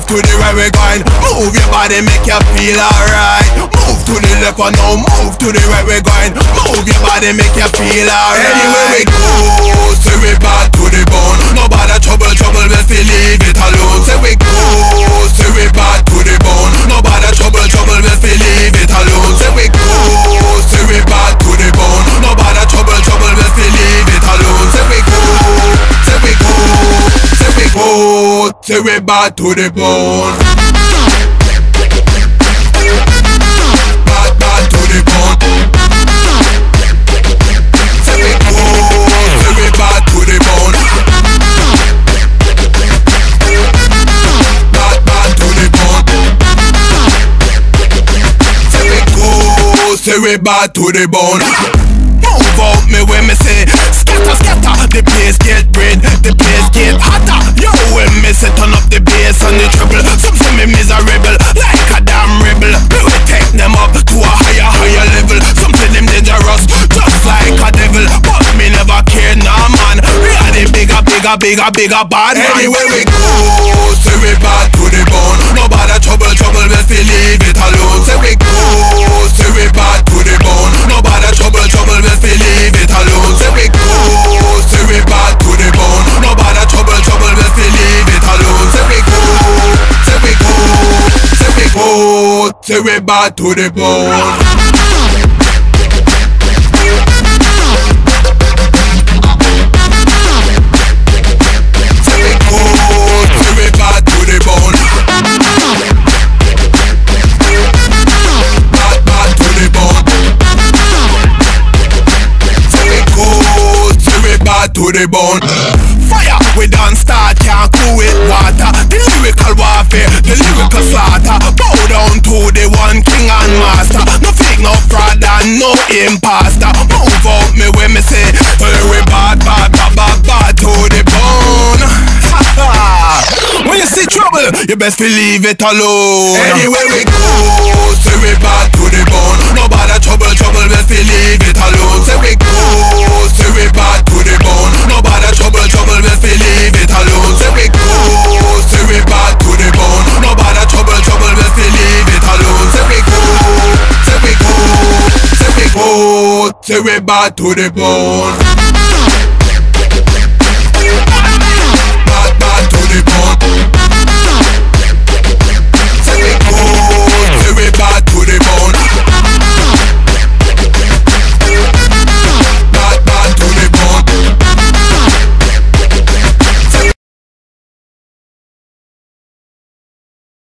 move to the right, we going. Move your body, make you feel alright. Move to the left and now move to the right, we going. Move your body, make you feel alright. Anywhere we go, say we back to the bone. No bother trouble, let's leave it alone. Say we go, say we back to the bone. No bother trouble, let's leave it alone. Say we go, say we back to the bone. No bother trouble, let's leave it alone. Say we go, say we go, say we go, say we back to the bone. Back to the bone. Say we go, say we back to the bone. Back to the bone. Say we go, say we back to the bone. Move out me when me say scatter, scatter. The place get red, the place get hotter. Yo, when me say turn up the bass and the treble, some say me miserable like a damn rebel. Me will take them up to a higher, higher level. Some say them dangerous, just like a devil. But me never care, nah man. We are the bigger bad man. Anywhere we go, say we back to the bone. No bother trouble, let's leave it alone. Say we go, say we back to the bone. No bother trouble, let's leave it alone. Say we go, say we back to the bone. No bother trouble, let's leave it alone. Say we go, say we go, say we go, say we back to the bone. To the bone. Fire, we don't start, can't cool with water. The lyrical warfare, the lyrical slaughter. Bow down to the one king and master. No fake, no fraud and no imposter. Move out me when me say we bad to the bone. When you see trouble, you best leave it alone. Anywhere we go, say we bad to the bone. No bother trouble, let's leave it alone. Say we go, say we bad to the bone. No bother trouble, let's leave it alone. Say we go, say we bad to the bone. No bother trouble, let's leave it alone. Say we go, say we go, say we go, say we bad to the bone.